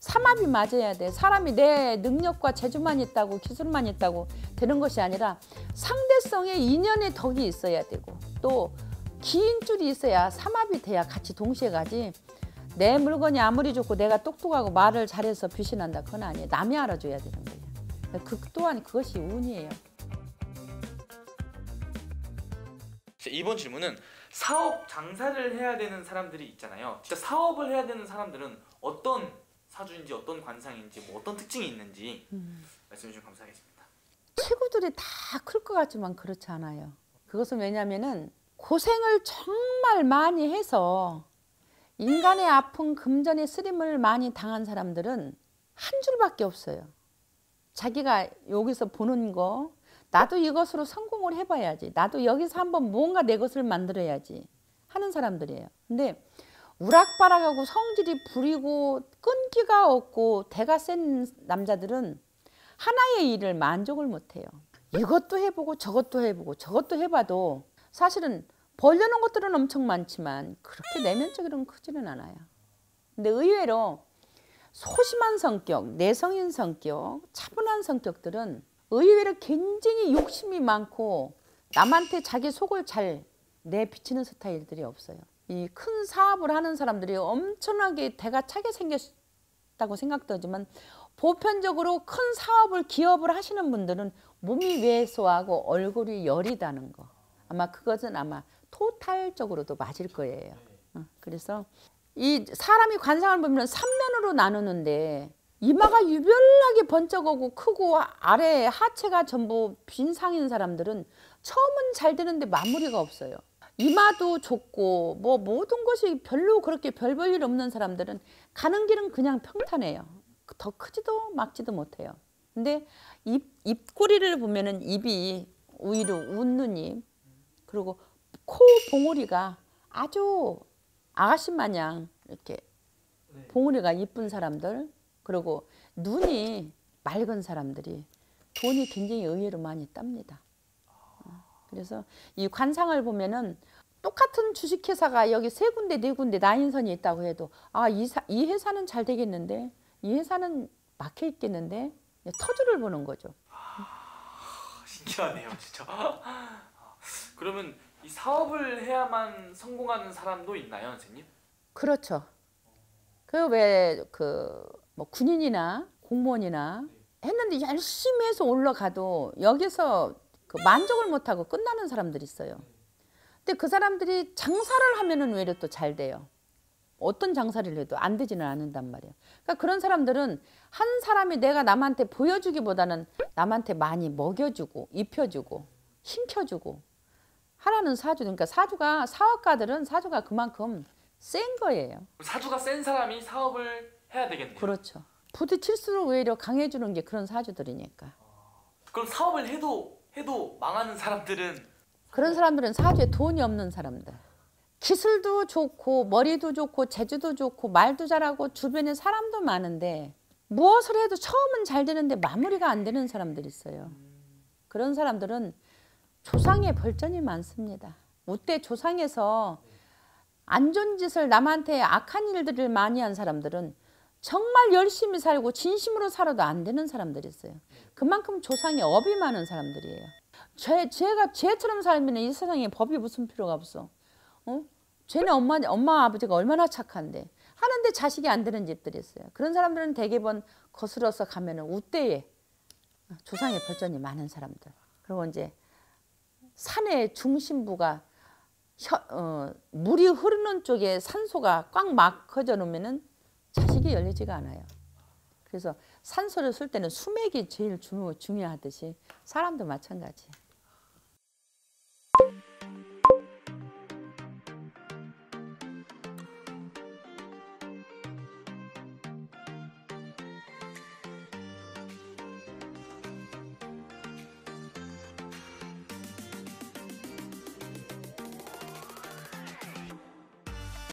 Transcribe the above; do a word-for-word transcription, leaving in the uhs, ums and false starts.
삼합이 맞아야 돼. 사람이 내 능력과 재주만 있다고 기술만 있다고 되는 것이 아니라 상대성에 인연의 덕이 있어야 되고 또 긴 줄이 있어야 삼합이 돼야 같이 동시에 가지. 내 물건이 아무리 좋고 내가 똑똑하고 말을 잘해서 빛이 난다. 그건 아니에요. 남이 알아줘야 되는 거예요. 그 또한 그것이 운이에요. 이번 질문은 사업 장사를 해야 되는 사람들이 있잖아요. 진짜 사업을 해야 되는 사람들은 어떤 사주인지 어떤 관상인지 뭐 어떤 특징이 있는지 음. 말씀해 주시면 감사하겠습니다. 체구들이 다 클 것 같지만 그렇지 않아요. 그것은 왜냐면은 고생을 정말 많이 해서 인간의 아픈 금전의 쓰림을 많이 당한 사람들은 한 줄밖에 없어요. 자기가 여기서 보는 거 나도 이것으로 성공을 해봐야지. 나도 여기서 한번 뭔가 내 것을 만들어야지 하는 사람들이에요. 근데 우락바락하고 성질이 부리고 끈기가 없고 대가 센 남자들은 하나의 일을 만족을 못해요. 이것도 해보고 저것도 해보고 저것도 해봐도 사실은 벌려놓은 것들은 엄청 많지만 그렇게 내면적으로는 크지는 않아요. 근데 의외로 소심한 성격, 내성인 성격, 차분한 성격들은 의외로 굉장히 욕심이 많고 남한테 자기 속을 잘 내비치는 스타일들이 없어요. 이 큰 사업을 하는 사람들이 엄청나게 대가 차게 생겼다고 생각도 하지만 보편적으로 큰 사업을 기업을 하시는 분들은 몸이 왜소하고 얼굴이 여리다는 거. 아마 그것은 아마 토탈적으로도 맞을 거예요. 그래서 이 사람이 관상을 보면 삼면으로 나누는데 이마가 유별나게 번쩍하고 크고 아래 하체가 전부 빈 상인 사람들은 처음은 잘 되는데 마무리가 없어요. 이마도 좁고 뭐 모든 것이 별로 그렇게 별 볼 일 없는 사람들은 가는 길은 그냥 평탄해요. 더 크지도 막지도 못해요. 근데 입, 입꼬리를 보면은 입이 오히려 웃는 입, 그리고 코 봉우리가 아주 아가씨 마냥 이렇게 봉우리가 이쁜 사람들, 그리고 눈이 맑은 사람들이 돈이 굉장히 의외로 많이 땁니다. 그래서 이 관상을 보면은 똑같은 주식회사가 여기 세 군데 네 군데 라인선이 있다고 해도 아, 이, 사, 이 회사는 잘 되겠는데 이 회사는 막혀 있겠는데 터주를 보는 거죠. 아, 신기하네요 진짜. 그러면 이 사업을 해야만 성공하는 사람도 있나요, 선생님? 그렇죠. 그 왜 그 뭐 군인이나 공무원이나 했는데 열심히 해서 올라가도 여기서 그 만족을 못하고 끝나는 사람들이 있어요. 근데 그 사람들이 장사를 하면은 왜 이렇게 또 잘 돼요. 어떤 장사를 해도 안 되지는 않는단 말이에요. 그러니까 그런 사람들은 한 사람이 내가 남한테 보여주기보다는 남한테 많이 먹여주고 입혀주고 힘켜주고 하라는 사주. 그러니까 사주가 사업가들은 사주가 그만큼 센 거예요. 사주가 센 사람이 사업을 해야 되겠네요. 그렇죠. 부딪힐수록 오히려 강해지는 게 그런 사주들이니까. 그럼 사업을 해도 해도 망하는 사람들은? 그런 사람들은 사주에 돈이 없는 사람들. 기술도 좋고 머리도 좋고 재주도 좋고 말도 잘하고 주변에 사람도 많은데 무엇을 해도 처음은 잘 되는데 마무리가 안 되는 사람들이 있어요. 그런 사람들은 조상의 벌전이 많습니다. 우때 조상에서 안 좋은 짓을 남한테 악한 일들을 많이 한 사람들은 정말 열심히 살고 진심으로 살아도 안 되는 사람들이 있어요. 그만큼 조상에 업이 많은 사람들이에요. 죄, 죄가 죄처럼 살면 이 세상에 법이 무슨 필요가 없어. 어? 쟤네 엄마, 엄마 아버지가 얼마나 착한데 하는데 자식이 안 되는 집들이 있어요. 그런 사람들은 대개번 거슬러서 가면은 우때에 조상의 벌전이 많은 사람들. 그리고 이제 산의 중심부가 혀, 어, 물이 흐르는 쪽에 산소가 꽉 막혀져 놓으면은 자식이 열리지가 않아요. 그래서 산소를 쓸 때는 수맥이 제일 중, 중요하듯이 사람도 마찬가지.